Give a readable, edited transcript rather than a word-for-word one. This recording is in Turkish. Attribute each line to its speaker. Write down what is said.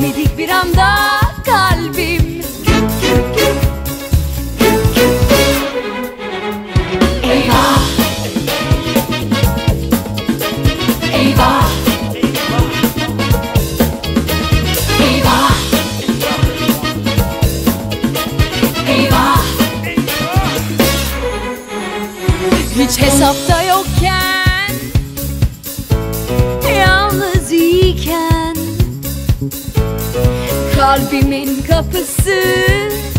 Speaker 1: Bilmedik bir anda kalbim güm güm güm güm güm güm. Eyvah, eyvah, eyvah, eyvah. Hiç hesapta yokken, yalnız iken, kalbimin kapısı